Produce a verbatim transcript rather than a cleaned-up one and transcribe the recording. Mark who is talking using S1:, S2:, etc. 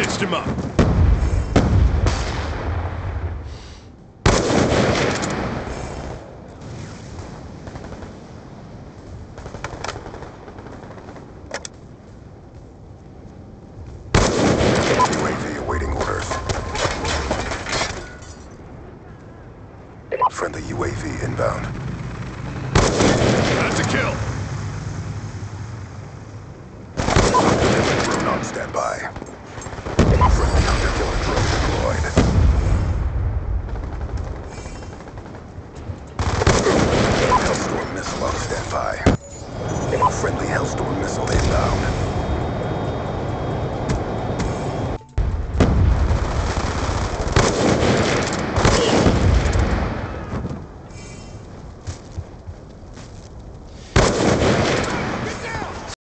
S1: Stitched him up.
S2: U A V awaiting orders. Friendly U A V inbound.
S1: That's a kill.
S2: Hunter-killer drone on standby. Friendly hunter-killer drone deployed. Hellstorm missile on standby. Friendly Hellstorm